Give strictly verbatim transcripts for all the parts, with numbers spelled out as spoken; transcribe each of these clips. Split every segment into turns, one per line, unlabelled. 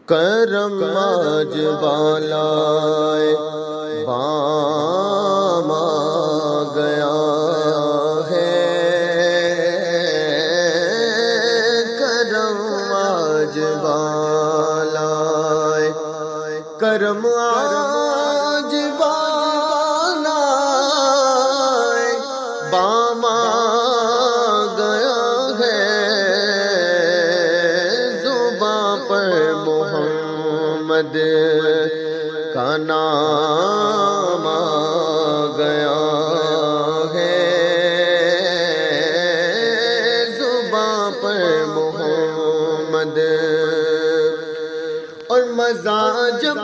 کرم آج بالائے بام آ گیا ہے، کرم آج بالائے، کرم آج بالائے بام آ گیا ہے، زباں پر محمد کا نام آ گیا ہے، زباں پر محمد اور مزہ جب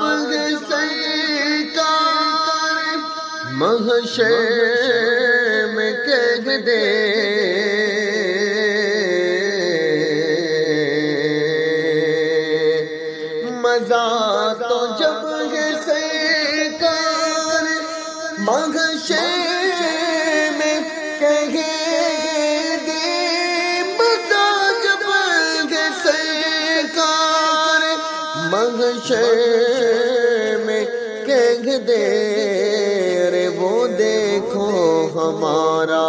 سرکار محشر میں کہہ دے، مزہ تو جب سرکار محشر میں کہہ دے، مزہ جب سرکار محشر میں کہہ دے، رے وہ دیکھو ہمارا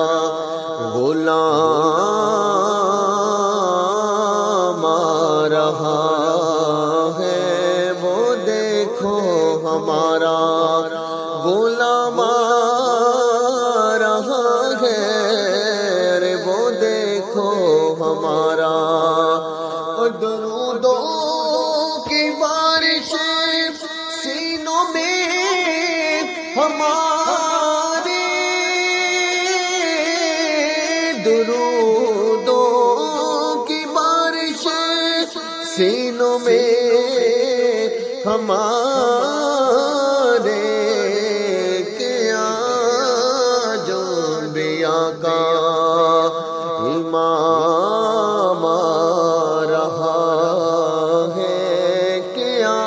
غلام آ رہا ہے، وہ دیکھو ہمارا غلام آ رہا ہے، رے وہ دیکھو ہمارا اور درودوں کی بارش سینوں میں ہمارے، درودوں کی بارش سینوں میں ہمارے، کیا جو انبیاء کا امام آ رہا ہے، کیا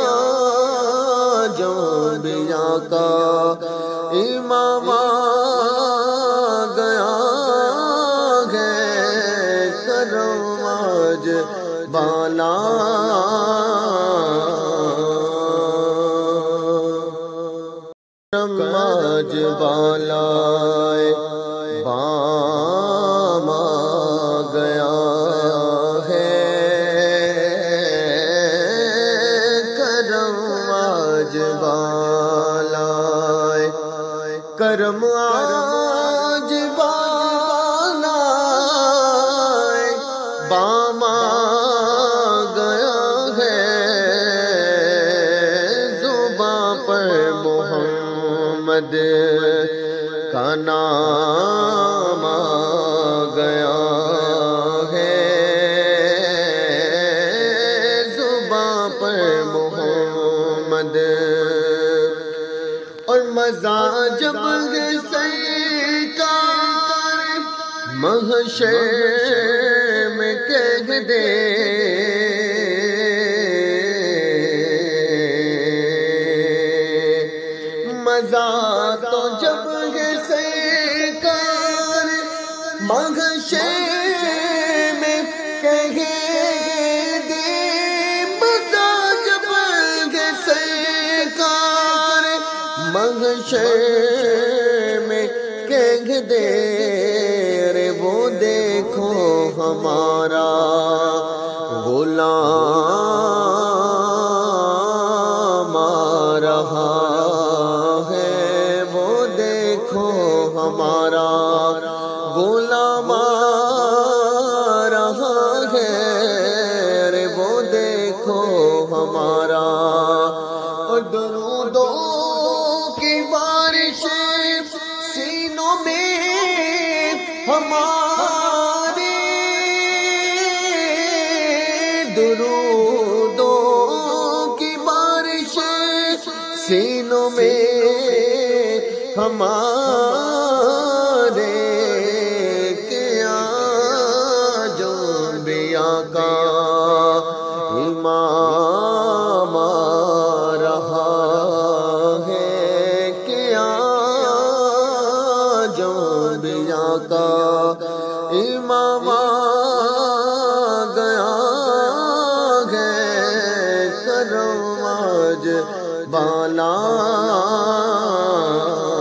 جو انبیاء کا امام آ گیا ہے، کرم آج بالا کرم آج بالائے بام آ گیا ہے، کرم آج بالائے، کرم آج بالائے بام آ گیا ہے، زباں پر محمد کا نام آ گیا ہے، زباں پر محمد اور مزہ جب سرکار محشر میں کہہ دے، مزہ تو جب سرکار محشر میں کہہ دے، مزہ جب سرکار محشر میں کہہ دے، رے وہ دیکھو ہمارا غلام آ رہا ہے، وہ دیکھو ہمارا غلام آ رہا ہے، رے وہ دیکھو ہمارا اور درودوں کی بارش سینوں میں ہمارے، درودوں کی بارش سینوں میں ہمارے، کیا جو انبیاء کا امام آ رہا ہے، کیا جو انبیاء کا امام آ گیا ہے، کرم آج بالا